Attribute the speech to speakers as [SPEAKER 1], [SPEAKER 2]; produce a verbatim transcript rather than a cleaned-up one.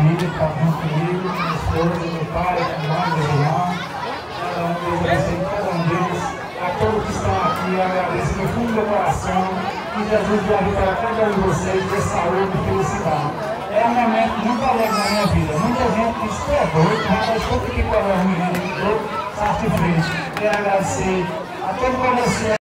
[SPEAKER 1] família que está junto comigo, minha esposa, meu pai, minha mãe, meu irmão, cada um deles, agradecer cada um deles, a todos que estão aqui, agradeço do fundo do meu coração, que Jesus dê a vitória a cada um de vocês, dê saúde e felicidade. É um momento muito alegre na minha vida. Muita gente diz que é doido, mas eu fiquei com a minha vida, sai de frente. Quero agradecer a todo o comerciante.